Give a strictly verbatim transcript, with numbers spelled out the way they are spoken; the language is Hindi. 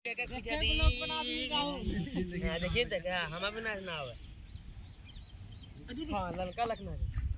देखिए हमें भी नाचना है। हाँ ललका लखना है।